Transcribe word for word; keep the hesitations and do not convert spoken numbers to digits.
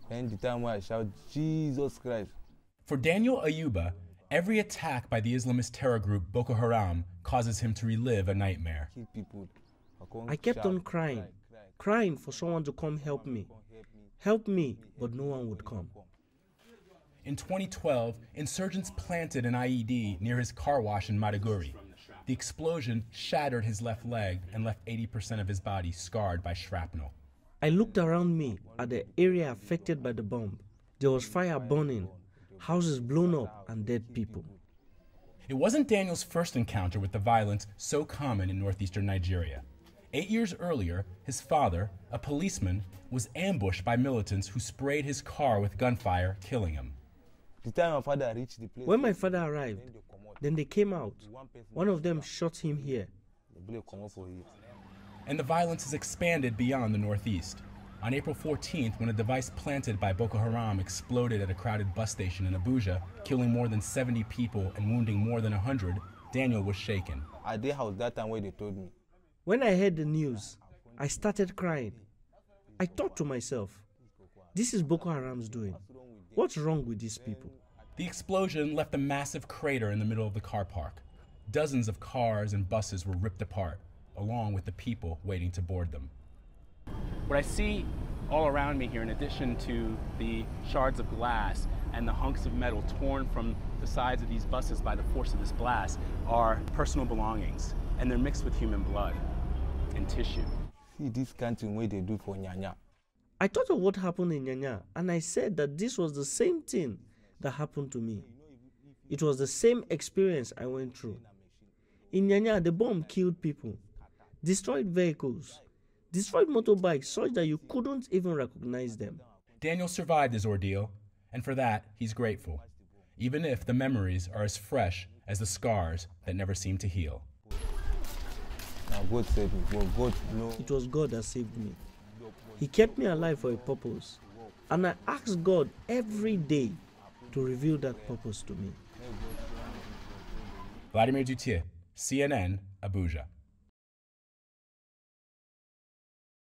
And the time when I shout, Jesus Christ. For Daniel-Ayuba, every attack by the Islamist terror group Boko Haram causes him to relive a nightmare. I kept on crying, crying for someone to come help me. Help me, but no one would come. In twenty twelve, insurgents planted an I E D near his car wash in Maiduguri. The explosion shattered his left leg and left eighty percent of his body scarred by shrapnel. I looked around me at the area affected by the bomb. There was fire burning, houses blown up, and dead people. It wasn't Daniel's first encounter with the violence so common in northeastern Nigeria. Eight years earlier, his father, a policeman, was ambushed by militants who sprayed his car with gunfire, killing him. The time my father reached the place, when my father arrived, then they came out. One of them shot him here. And the violence has expanded beyond the Northeast. On April fourteenth, when a device planted by Boko Haram exploded at a crowded bus station in Abuja, killing more than seventy people and wounding more than one hundred, Daniel was shaken. At their house that time where they told me. When I heard the news, I started crying. I thought to myself, this is Boko Haram's doing. What's wrong with these people? The explosion left a massive crater in the middle of the car park. Dozens of cars and buses were ripped apart, along with the people waiting to board them. What I see all around me here, in addition to the shards of glass and the hunks of metal torn from the sides of these buses by the force of this blast, are personal belongings, and they're mixed with human blood and tissue. See this kind of way they do for Nyanya. I thought of what happened in Nyanya, and I said that this was the same thing that happened to me. It was the same experience I went through. In Nyanya, the bomb killed people, destroyed vehicles, destroyed motorbikes such that you couldn't even recognize them. Daniel survived his ordeal, and for that, he's grateful, even if the memories are as fresh as the scars that never seem to heal. Now God saved me. Well, God, no. It was God that saved me. He kept me alive for a purpose, and I asked God every day to reveal that purpose to me. Vladimir-Duthiers, C N N, Abuja.